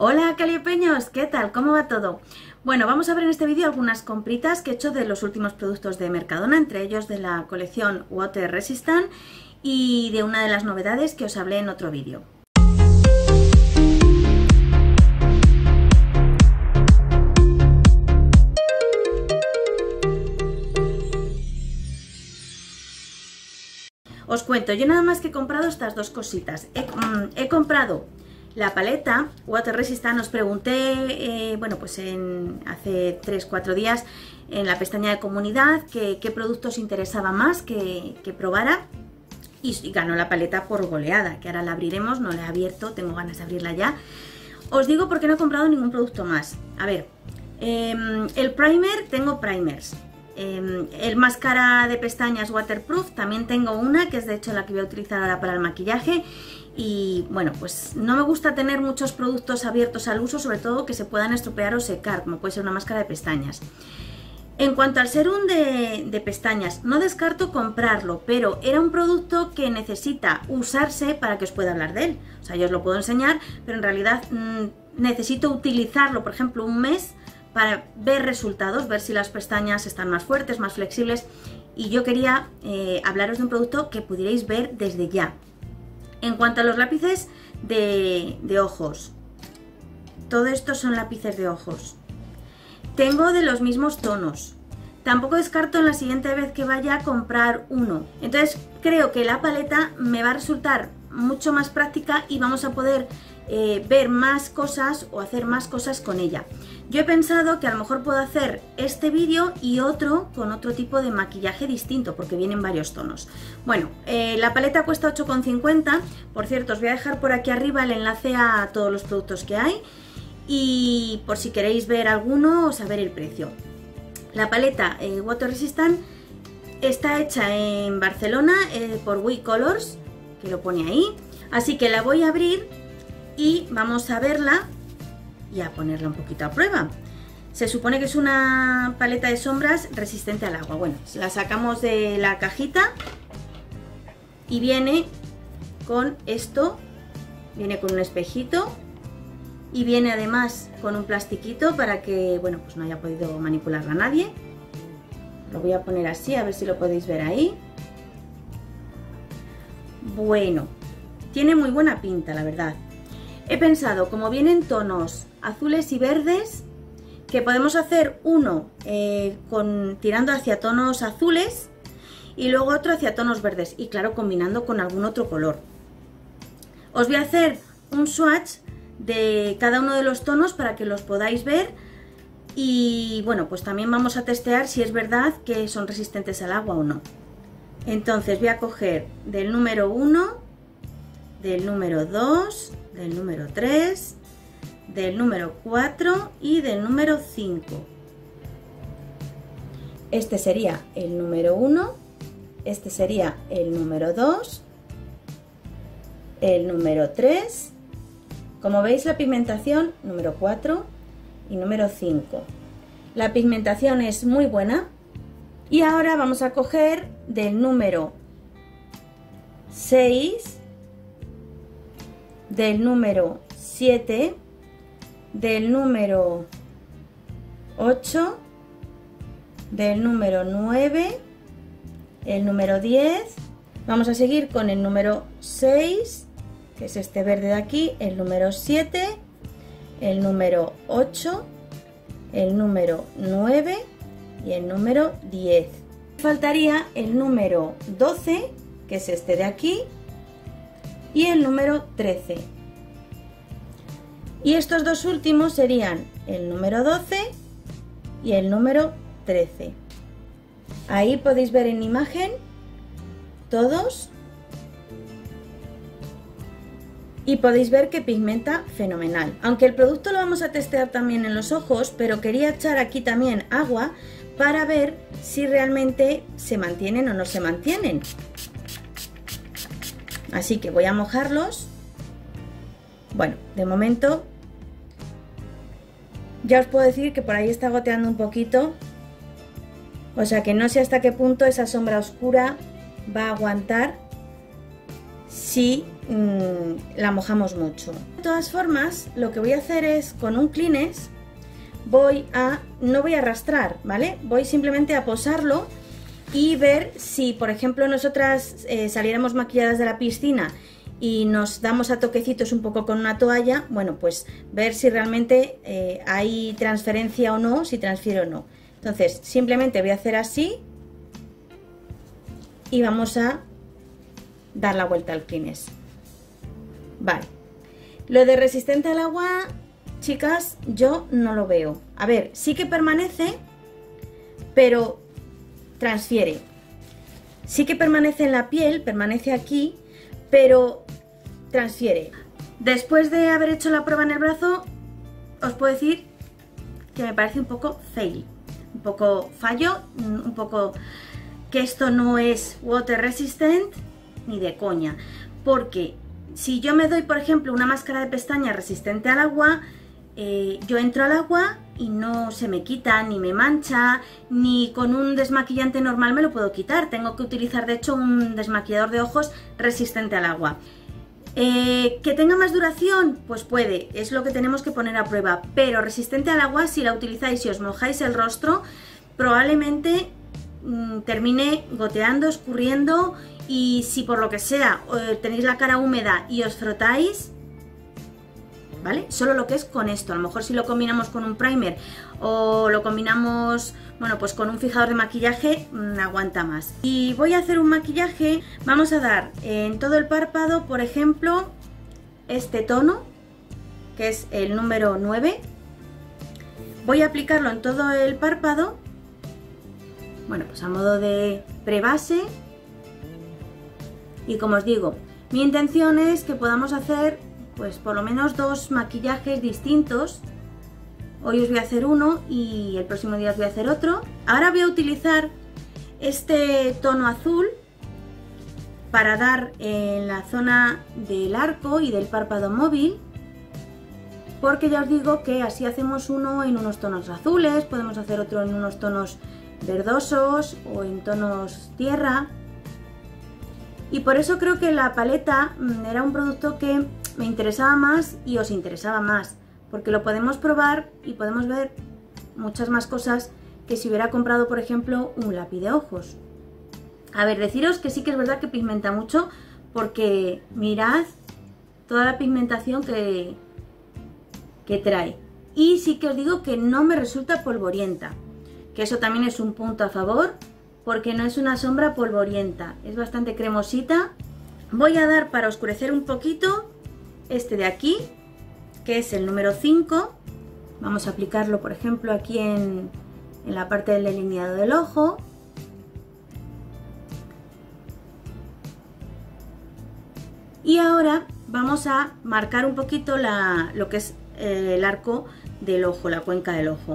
Hola caliepeños, ¿qué tal? ¿Cómo va todo? Bueno, vamos a ver en este vídeo algunas compritas que he hecho de los últimos productos de Mercadona, entre ellos de la colección Water Resistant y de una de las novedades que os hablé en otro vídeo. Os cuento, yo nada más que he comprado estas dos cositas. He comprado la paleta Water Resistant. Os pregunté, bueno, pues hace 3-4 días en la pestaña de comunidad qué productos interesaba más que probara, y ganó la paleta por goleada, que ahora la abriremos. No la he abierto, tengo ganas de abrirla ya. Os digo por qué no he comprado ningún producto más. A ver, el primer, tengo primers. El máscara de pestañas waterproof, también tengo una, que es de hecho la que voy a utilizar ahora para el maquillaje. Y bueno, pues no me gusta tener muchos productos abiertos al uso, sobre todo que se puedan estropear o secar, como puede ser una máscara de pestañas. En cuanto al serum de pestañas, no descarto comprarlo, pero era un producto que necesita usarse para que os pueda hablar de él. O sea, yo os lo puedo enseñar, pero en realidad necesito utilizarlo, por ejemplo, un mes para ver resultados, ver si las pestañas están más fuertes, más flexibles. Y yo quería hablaros de un producto que pudierais ver desde ya. En cuanto a los lápices de ojos, todo esto son lápices de ojos. Tengo de los mismos tonos. Tampoco descarto en la siguiente vez que vaya a comprar uno. Entonces creo que la paleta me va a resultar mucho más práctica y vamos a poder ver más cosas o hacer más cosas con ella. Yo he pensado que a lo mejor puedo hacer este vídeo y otro con otro tipo de maquillaje distinto, porque vienen varios tonos. Bueno, la paleta cuesta 8,50. Por cierto, os voy a dejar por aquí arriba el enlace a todos los productos que hay, y por si queréis ver alguno o saber el precio. La paleta Water Resistant está hecha en Barcelona por WeColors, que lo pone ahí. Así que la voy a abrir y vamos a verla y a ponerla un poquito a prueba. Se supone que es una paleta de sombras resistente al agua. Bueno, la sacamos de la cajita y viene con esto, viene con un espejito y viene además con un plastiquito para que, bueno, pues no haya podido manipularla nadie. Lo voy a poner así, a ver si lo podéis ver ahí. Bueno, tiene muy buena pinta, la verdad. He pensado, como vienen tonos azules y verdes, que podemos hacer uno tirando hacia tonos azules y luego otro hacia tonos verdes, y claro, combinando con algún otro color. Os voy a hacer un swatch de cada uno de los tonos para que los podáis ver, y bueno, pues también vamos a testear si es verdad que son resistentes al agua o no. Entonces voy a coger del número 1, del número 2, del número 3, del número 4 y del número 5. Este sería el número 1, este sería el número 2, el número 3, como veis la pigmentación número 4 y número 5. La pigmentación es muy buena. Y ahora vamos a coger del número 6, del número 7, del número 8, del número 9, el número 10. Vamos a seguir con el número 6, que es este verde de aquí, el número 7, el número 8, el número 9 y el número 10. Faltaría el número 12, que es este de aquí, y el número 13. Y estos dos últimos serían el número 12 y el número 13. Ahí podéis ver en imagen todos y podéis ver que pigmenta fenomenal. Aunque el producto lo vamos a testear también en los ojos, pero quería echar aquí también agua para ver si realmente se mantienen o no se mantienen. Así que voy a mojarlos. Bueno, de momento ya os puedo decir que por ahí está goteando un poquito, o sea que no sé hasta qué punto esa sombra oscura va a aguantar si la mojamos mucho. De todas formas, lo que voy a hacer es con un Kleenex no voy a arrastrar, ¿vale? Voy simplemente a posarlo y ver si, por ejemplo, nosotras saliéramos maquilladas de la piscina y nos damos a toquecitos un poco con una toalla, bueno, pues ver si realmente hay transferencia o no, si transfiere o no. Entonces, simplemente voy a hacer así y vamos a dar la vuelta al Kleenex. Vale. Lo de resistente al agua, chicas, yo no lo veo. A ver, sí que permanece, pero transfiere. Sí que permanece en la piel, permanece aquí, pero transfiere. Después de haber hecho la prueba en el brazo, os puedo decir que me parece un poco fail, un poco fallo, un poco que esto no es water resistant ni de coña, porque si yo me doy, por ejemplo, una máscara de pestañas resistente al agua, yo entro al agua y no se me quita, ni me mancha, ni con un desmaquillante normal me lo puedo quitar. Tengo que utilizar, de hecho, un desmaquillador de ojos resistente al agua. ¿Que tenga más duración? Pues puede, es lo que tenemos que poner a prueba, pero resistente al agua, si la utilizáis y os mojáis el rostro, probablemente termine goteando, escurriendo, y si por lo que sea tenéis la cara húmeda y os frotáis, ¿vale? Solo lo que es con esto. A lo mejor si lo combinamos con un primer o lo combinamos, bueno, pues con un fijador de maquillaje, aguanta más. Y voy a hacer un maquillaje, vamos a dar en todo el párpado, por ejemplo, este tono, que es el número 9. Voy a aplicarlo en todo el párpado, bueno, pues a modo de prebase. Y como os digo, mi intención es que podamos hacer pues por lo menos 2 maquillajes distintos. Hoy os voy a hacer uno y el próximo día os voy a hacer otro. Ahora voy a utilizar este tono azul para dar en la zona del arco y del párpado móvil, porque ya os digo que así hacemos uno en unos tonos azules, podemos hacer otro en unos tonos verdosos o en tonos tierra. Y por eso creo que la paleta era un producto que me interesaba más y os interesaba más, porque lo podemos probar y podemos ver muchas más cosas que si hubiera comprado, por ejemplo, un lápiz de ojos. A ver, deciros que sí que es verdad que pigmenta mucho, porque mirad toda la pigmentación que trae. Y sí que os digo que no me resulta polvorienta, que eso también es un punto a favor, porque no es una sombra polvorienta, es bastante cremosita. Voy a dar para oscurecer un poquito este de aquí, que es el número 5. Vamos a aplicarlo, por ejemplo, aquí en la parte del delineado del ojo. Y ahora vamos a marcar un poquito lo que es el arco del ojo, la cuenca del ojo.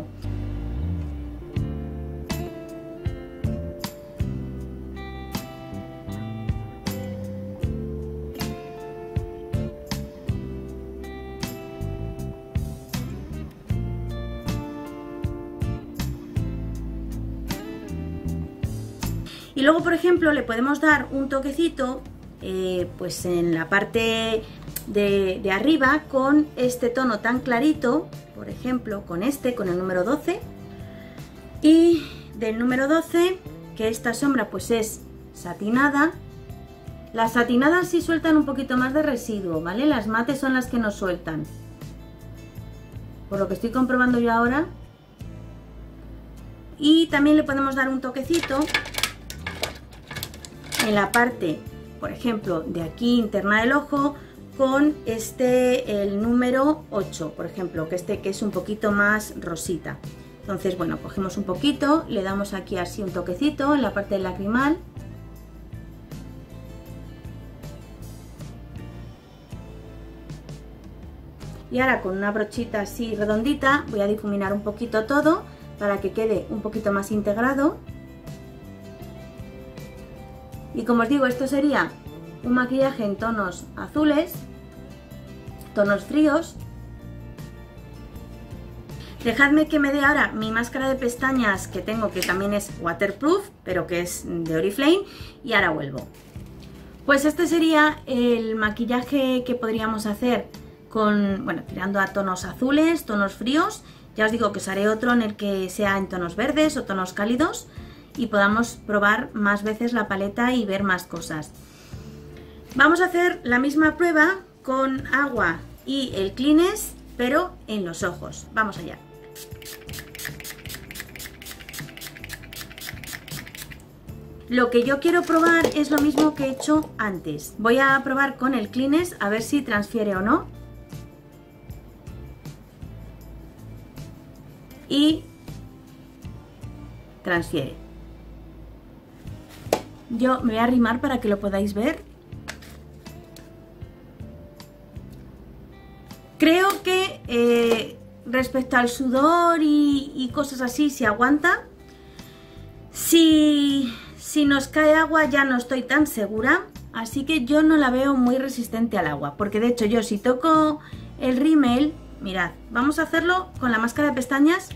Y luego, por ejemplo, le podemos dar un toquecito pues en la parte de arriba con este tono tan clarito, por ejemplo, con el número 12. Y del número 12, que esta sombra pues es satinada. Las satinadas sí sueltan un poquito más de residuo, ¿vale? Las mates son las que no sueltan, por lo que estoy comprobando yo ahora. Y también le podemos dar un toquecito en la parte, por ejemplo, de aquí interna del ojo, con el número 8, por ejemplo, que es un poquito más rosita. Entonces, bueno, cogemos un poquito, le damos aquí así un toquecito en la parte del lacrimal. Y ahora con una brochita así redondita voy a difuminar un poquito todo para que quede un poquito más integrado. Y como os digo, esto sería un maquillaje en tonos azules, tonos fríos. Dejadme que me dé ahora mi máscara de pestañas que tengo, que también es waterproof, pero que es de Oriflame, y ahora vuelvo. Pues este sería el maquillaje que podríamos hacer con, bueno, tirando a tonos azules, tonos fríos. Ya os digo que os haré otro en el que sea en tonos verdes o tonos cálidos y podamos probar más veces la paleta y ver más cosas. Vamos a hacer la misma prueba con agua y el Kleenex, pero en los ojos. Vamos allá. Lo que yo quiero probar es lo mismo que he hecho antes. Voy a probar con el Kleenex a ver si transfiere o no. Y transfiere. Yo me voy a arrimar para que lo podáis ver. Creo que respecto al sudor y cosas así se aguanta. Si nos cae agua ya no estoy tan segura, así que yo no la veo muy resistente al agua, porque de hecho yo si toco el rímel, mirad, vamos a hacerlo con la máscara de pestañas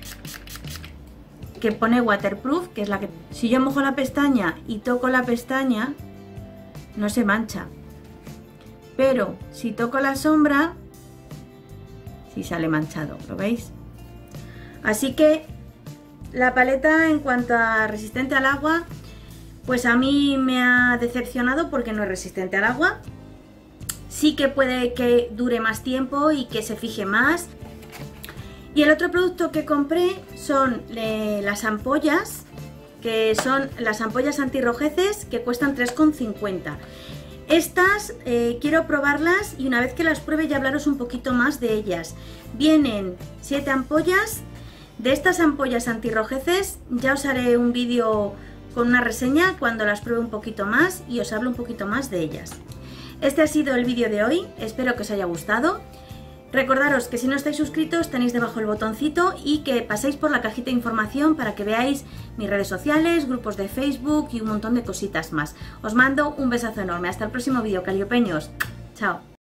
que pone waterproof, que es la que... Si yo mojo la pestaña y toco la pestaña, no se mancha, pero si toco la sombra, sí sale manchado, ¿lo veis? Así que la paleta en cuanto a resistente al agua, pues a mí me ha decepcionado porque no es resistente al agua. Sí que puede que dure más tiempo y que se fije más. Y el otro producto que compré son las ampollas, que son las ampollas antirrojeces que cuestan 3,50. Estas quiero probarlas y una vez que las pruebe ya hablaros un poquito más de ellas. Vienen 7 ampollas. De estas ampollas antirrojeces ya os haré un vídeo con una reseña cuando las pruebe un poquito más y os hablo un poquito más de ellas. Este ha sido el vídeo de hoy, espero que os haya gustado. Recordaros que si no estáis suscritos tenéis debajo el botoncito y que paséis por la cajita de información para que veáis mis redes sociales, grupos de Facebook y un montón de cositas más. Os mando un besazo enorme, hasta el próximo vídeo, caliopeños. Chao.